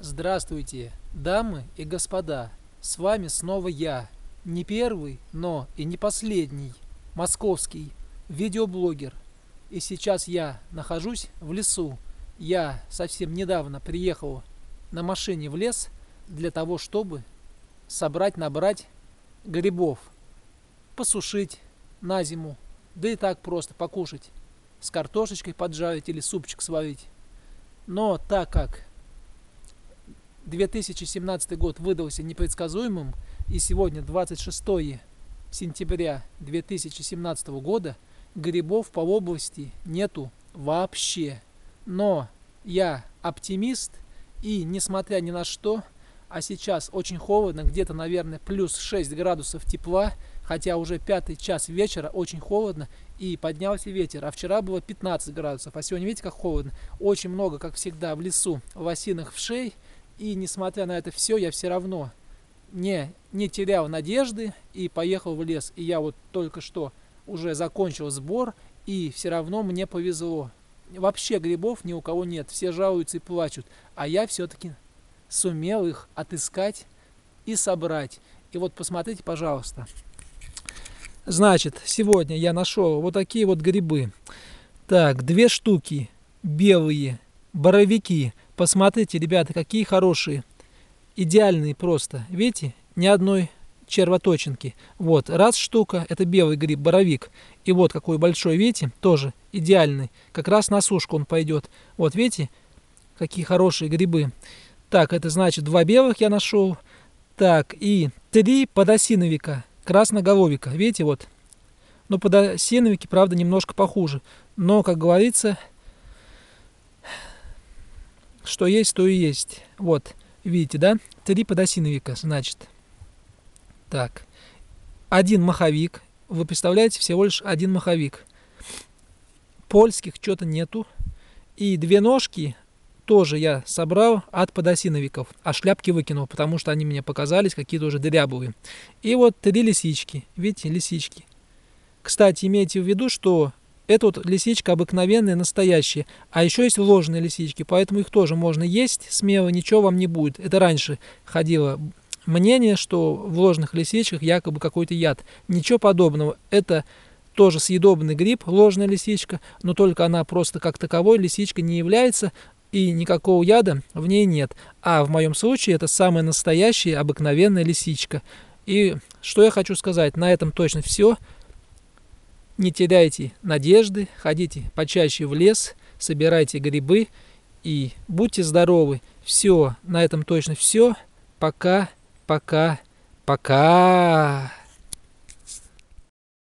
Здравствуйте, дамы и господа, с вами снова я, не первый, но и не последний, московский видеоблогер. И сейчас я нахожусь в лесу. Я совсем недавно приехал на машине в лес для того, чтобы набрать грибов, посушить на зиму, да и так просто покушать, с картошечкой поджарить или супчик сварить. Но так как 2017 год выдался непредсказуемым, и сегодня 26 сентября 2017 года грибов по области нету вообще. Но я оптимист, и несмотря ни на что, а сейчас очень холодно, где-то, наверное, плюс 6 градусов тепла, хотя уже 5 час вечера, очень холодно, и поднялся ветер. А вчера было 15 градусов, а сегодня, видите, как холодно. Очень много, как всегда, в лесу лосиных вшей. И несмотря на это все, я все равно не терял надежды и поехал в лес. И я вот только что уже закончил сбор, и все равно мне повезло. Вообще грибов ни у кого нет, все жалуются и плачут. А я все-таки сумел их отыскать и собрать. И вот посмотрите, пожалуйста. Значит, сегодня я нашел вот такие вот грибы. Так, 2 штуки белые, боровики. Посмотрите, ребята, какие хорошие. Идеальные просто. Видите? Ни одной червоточинки. Вот, раз штука, это белый гриб, боровик. И вот какой большой, видите? Тоже идеальный. Как раз на сушку он пойдет. Вот, видите? Какие хорошие грибы. Так, это значит 2 белых я нашел. Так, и 3 подосиновика, красноголовика. Видите, вот. Но подосиновики, правда, немножко похуже. Но, как говорится, что есть, то и есть. Вот, видите, да? 3 подосиновика, значит. Так. 1 маховик. Вы представляете, всего лишь 1 маховик. Польских что-то нету. И 2 ножки тоже я собрал от подосиновиков. А шляпки выкинул, потому что они мне показались какие-то уже дырявые. И вот 3 лисички. Видите, лисички. Кстати, имейте в виду, что это вот лисичка обыкновенная, настоящая. А еще есть ложные лисички, поэтому их тоже можно есть смело, ничего вам не будет. Это раньше ходило мнение, что в ложных лисичках якобы какой-то яд. Ничего подобного. Это тоже съедобный гриб, ложная лисичка, но только она просто как таковой лисичка не является, и никакого яда в ней нет. А в моем случае это самая настоящая, обыкновенная лисичка. И что я хочу сказать, на этом точно все. Не теряйте надежды, ходите почаще в лес, собирайте грибы и будьте здоровы. Все, на этом точно все. Пока, пока, пока.